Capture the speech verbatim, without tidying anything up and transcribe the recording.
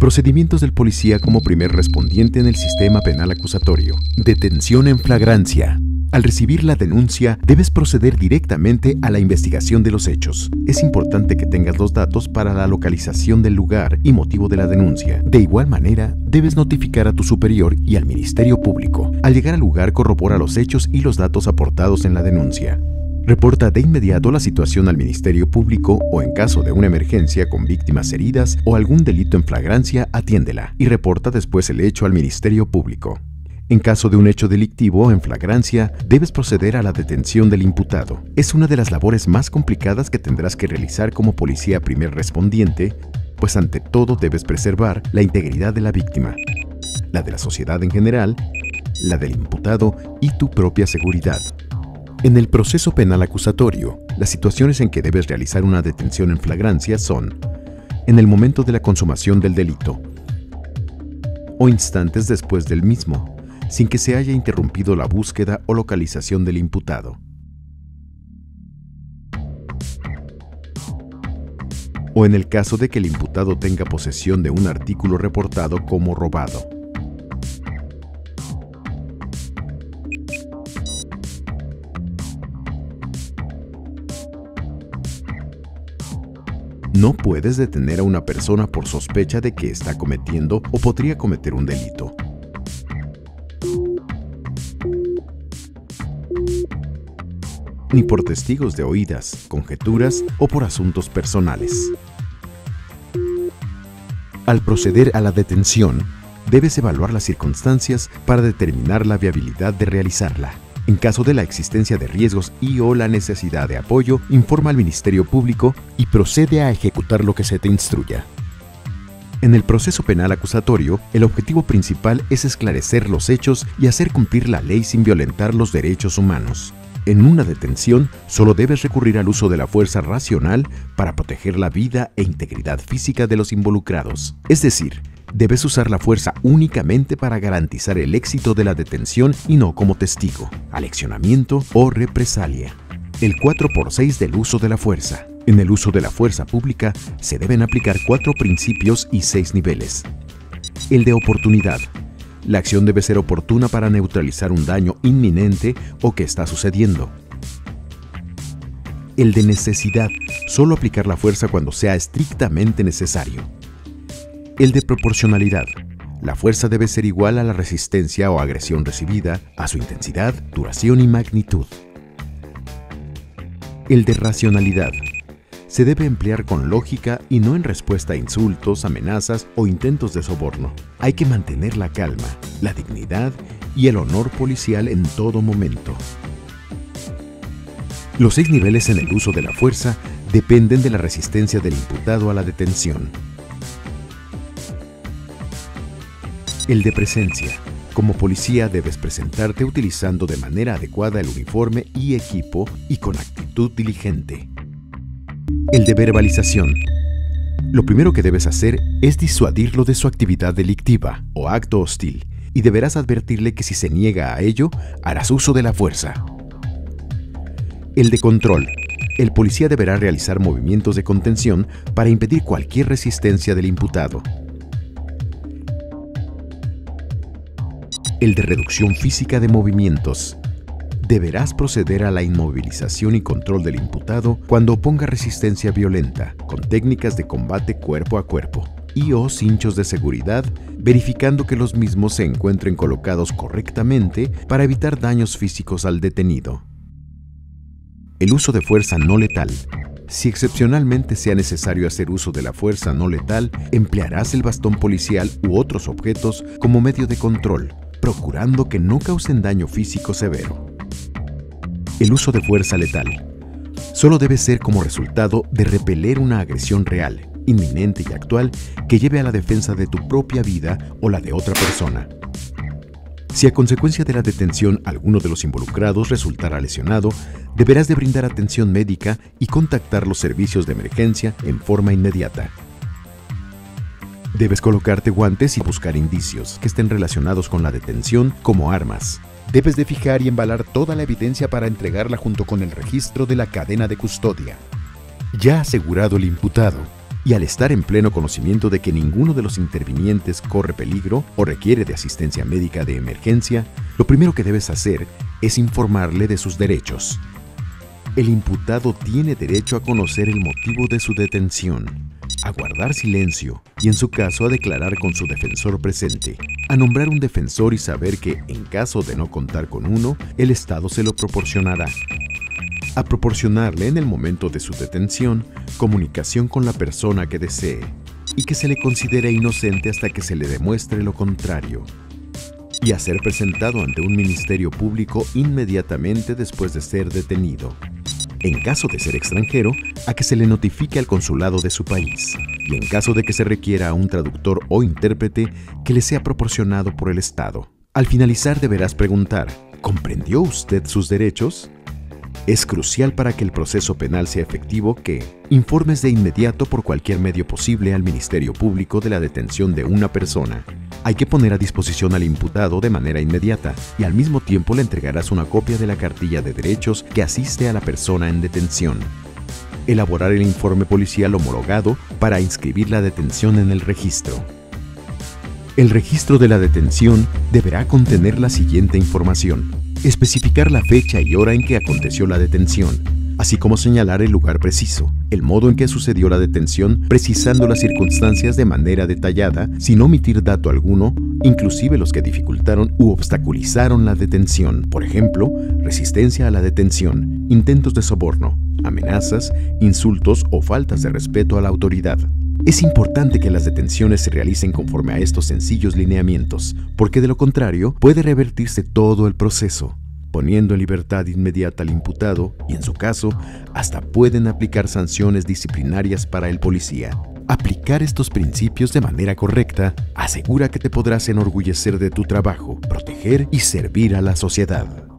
Procedimientos del policía como primer respondiente en el sistema penal acusatorio. Detención en flagrancia. Al recibir la denuncia, debes proceder directamente a la investigación de los hechos. Es importante que tengas los datos para la localización del lugar y motivo de la denuncia. De igual manera, debes notificar a tu superior y al Ministerio Público. Al llegar al lugar, corrobora los hechos y los datos aportados en la denuncia. Reporta de inmediato la situación al Ministerio Público o en caso de una emergencia con víctimas heridas o algún delito en flagrancia, atiéndela y reporta después el hecho al Ministerio Público. En caso de un hecho delictivo en flagrancia, debes proceder a la detención del imputado. Es una de las labores más complicadas que tendrás que realizar como policía primer respondiente, pues ante todo debes preservar la integridad de la víctima, la de la sociedad en general, la del imputado y tu propia seguridad. En el proceso penal acusatorio, las situaciones en que debes realizar una detención en flagrancia son en el momento de la consumación del delito o instantes después del mismo, sin que se haya interrumpido la búsqueda o localización del imputado. O en el caso de que el imputado tenga posesión de un artículo reportado como robado. No puedes detener a una persona por sospecha de que está cometiendo o podría cometer un delito. Ni por testigos de oídas, conjeturas o por asuntos personales. Al proceder a la detención, debes evaluar las circunstancias para determinar la viabilidad de realizarla. En caso de la existencia de riesgos y o la necesidad de apoyo, informa al Ministerio Público y procede a ejecutar lo que se te instruya. En el proceso penal acusatorio, el objetivo principal es esclarecer los hechos y hacer cumplir la ley sin violentar los derechos humanos. En una detención, solo debes recurrir al uso de la fuerza racional para proteger la vida e integridad física de los involucrados. Es decir, debes usar la fuerza únicamente para garantizar el éxito de la detención y no como testigo, aleccionamiento o represalia. El cuatro por seis del uso de la fuerza. En el uso de la fuerza pública se deben aplicar cuatro principios y seis niveles. El de oportunidad. La acción debe ser oportuna para neutralizar un daño inminente o que está sucediendo. El de necesidad. Solo aplicar la fuerza cuando sea estrictamente necesario. El de proporcionalidad. La fuerza debe ser igual a la resistencia o agresión recibida, a su intensidad, duración y magnitud. El de racionalidad. Se debe emplear con lógica y no en respuesta a insultos, amenazas o intentos de soborno. Hay que mantener la calma, la dignidad y el honor policial en todo momento. Los seis niveles en el uso de la fuerza dependen de la resistencia del imputado a la detención. El de presencia. Como policía debes presentarte utilizando de manera adecuada el uniforme y equipo y con actitud diligente. El de verbalización. Lo primero que debes hacer es disuadirlo de su actividad delictiva o acto hostil y deberás advertirle que si se niega a ello, harás uso de la fuerza. El de control. El policía deberá realizar movimientos de contención para impedir cualquier resistencia del imputado. El de reducción física de movimientos. Deberás proceder a la inmovilización y control del imputado cuando oponga resistencia violenta, con técnicas de combate cuerpo a cuerpo y o cinchos de seguridad, verificando que los mismos se encuentren colocados correctamente para evitar daños físicos al detenido. El uso de fuerza no letal. Si excepcionalmente sea necesario hacer uso de la fuerza no letal, emplearás el bastón policial u otros objetos como medio de control, procurando que no causen daño físico severo. El uso de fuerza letal solo debe ser como resultado de repeler una agresión real, inminente y actual que lleve a la defensa de tu propia vida o la de otra persona. Si a consecuencia de la detención alguno de los involucrados resultara lesionado, deberás de brindar atención médica y contactar los servicios de emergencia en forma inmediata. Debes colocarte guantes y buscar indicios que estén relacionados con la detención como armas. Debes de fijar y embalar toda la evidencia para entregarla junto con el registro de la cadena de custodia. Ya asegurado el imputado, Y al estar en pleno conocimiento de que ninguno de los intervinientes corre peligro o requiere de asistencia médica de emergencia, lo primero que debes hacer es informarle de sus derechos. El imputado tiene derecho a conocer el motivo de su detención, a guardar silencio y, en su caso, a declarar con su defensor presente, a nombrar un defensor y saber que, en caso de no contar con uno, el Estado se lo proporcionará. A proporcionarle en el momento de su detención comunicación con la persona que desee y que se le considere inocente hasta que se le demuestre lo contrario. Y a ser presentado ante un ministerio público inmediatamente después de ser detenido. En caso de ser extranjero, a que se le notifique al consulado de su país. Y en caso de que se requiera un traductor o intérprete, que le sea proporcionado por el Estado. Al finalizar deberás preguntar, ¿comprendió usted sus derechos? Es crucial para que el proceso penal sea efectivo que informes de inmediato por cualquier medio posible al Ministerio Público de la detención de una persona. Hay que poner a disposición al imputado de manera inmediata y al mismo tiempo le entregarás una copia de la cartilla de derechos que asiste a la persona en detención. Elaborar el informe policial homologado para inscribir la detención en el registro. El registro de la detención deberá contener la siguiente información. Especificar la fecha y hora en que aconteció la detención, así como señalar el lugar preciso, el modo en que sucedió la detención, precisando las circunstancias de manera detallada, sin omitir dato alguno, inclusive los que dificultaron u obstaculizaron la detención, por ejemplo, resistencia a la detención, intentos de soborno, amenazas, insultos o faltas de respeto a la autoridad. Es importante que las detenciones se realicen conforme a estos sencillos lineamientos, porque de lo contrario puede revertirse todo el proceso, poniendo en libertad inmediata al imputado y, en su caso, hasta pueden aplicar sanciones disciplinarias para el policía. Aplicar estos principios de manera correcta asegura que te podrás enorgullecer de tu trabajo, proteger y servir a la sociedad.